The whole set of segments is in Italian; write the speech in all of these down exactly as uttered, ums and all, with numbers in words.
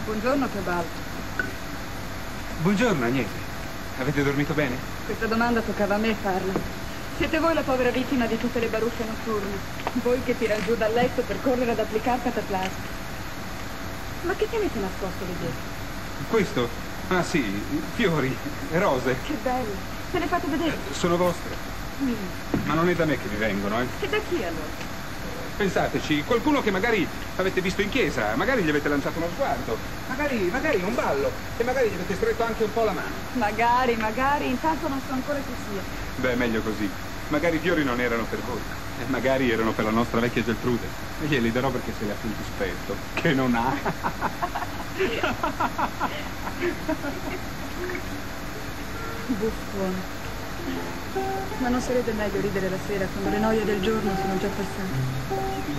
Buongiorno, Teobaldo. Buongiorno, Agnese. Avete dormito bene? Questa domanda toccava a me farla. Siete voi la povera vittima di tutte le baruffe notturne. Voi che tirano giù dal letto per correre ad applicare cataplasma. Ma che tenete nascosto lì dietro? Questo? Ah sì, fiori, rose. Che bello. Se le fate vedere? Sono vostre. Mm. Ma non è da me che vi vengono, eh? E da chi allora? Pensateci, qualcuno che magari avete visto in chiesa, magari gli avete lanciato uno sguardo, magari, magari un ballo, e magari gli avete stretto anche un po' la mano. Magari, magari, intanto non so ancora chi sia. Beh, meglio così. Magari i fiori non erano per voi, e magari erano per la nostra vecchia Geltrude. E glieli darò perché se li ha sentito spetto, che non ha. Buffone. Ma non sarebbe meglio ridere la sera quando le noie del giorno sono già passate?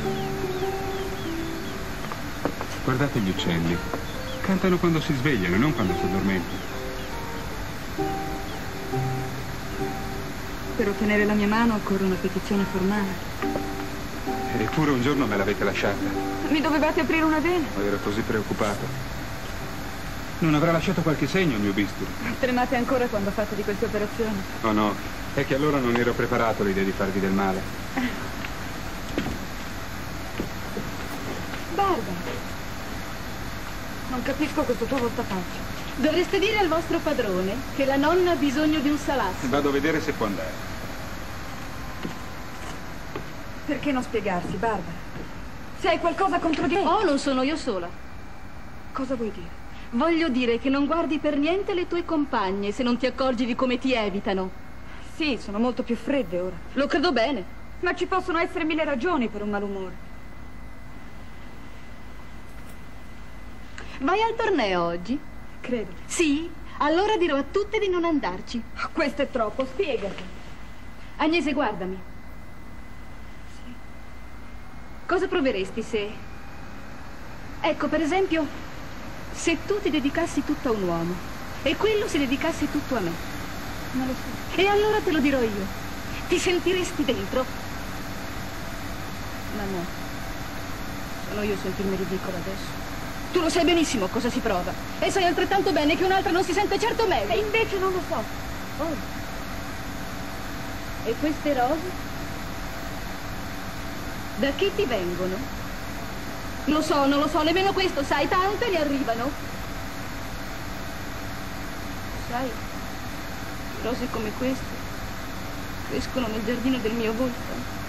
Guardate gli uccelli. Cantano quando si svegliano, non quando si addormentano. Per ottenere la mia mano occorre una petizione formale. Eppure un giorno me l'avete lasciata. Mi dovevate aprire una vena. Ero così preoccupato. Non avrà lasciato qualche segno il mio bisturi? Tremate ancora quando fate di queste operazioni? Oh no, è che allora non ero preparato all'idea di farvi del male. Barbara, non capisco questo tuo voltafaccia. Dovreste dire al vostro padrone che la nonna ha bisogno di un salasso. Vado a vedere se può andare. Perché non spiegarsi, Barbara? Se hai qualcosa contro di me... Oh, non sono io sola. Cosa vuoi dire? Voglio dire che non guardi per niente le tue compagne se non ti accorgi di come ti evitano. Sì, sono molto più fredde ora. Lo credo bene. Ma ci possono essere mille ragioni per un malumore. Vai al torneo oggi? Credo. Sì? Allora dirò a tutte di non andarci. Questo è troppo, spiegati. Agnese, guardami. Sì. Cosa proveresti se... Ecco, per esempio... Se tu ti dedicassi tutto a un uomo e quello si dedicasse tutto a me. Non lo so. E allora te lo dirò io. Ti sentiresti dentro? Ma no. Sono io a sentirmi ridicola adesso. Tu lo sai benissimo cosa si prova. E sai altrettanto bene che un'altra non si sente certo meglio. E invece non lo so. Oh. E queste rose? Da chi ti vengono? Lo so, non lo so, nemmeno questo, sai, tante ne arrivano. Sai, rose come queste crescono nel giardino del mio volto.